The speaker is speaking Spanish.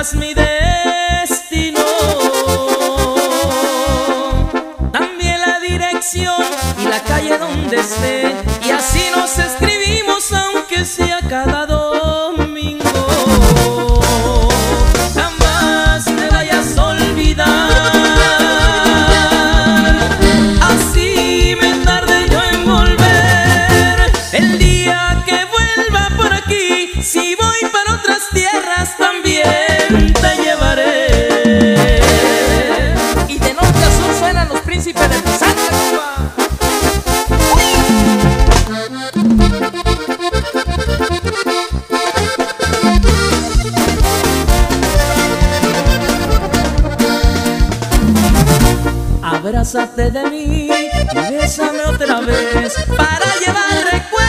sabrás mi destino, también la dirección y la calle donde esté, y así nos escribimos aunque sea cada domingo. Jamás me vayas a olvidar, así me tarde yo en volver. El día que vuelva por aquí, si voy para otras tierras también te llevaré. Y de norte a sur suenan los príncipes del Santa Cuba. Abrázate de mí y bésame otra vez para llevar recuerdos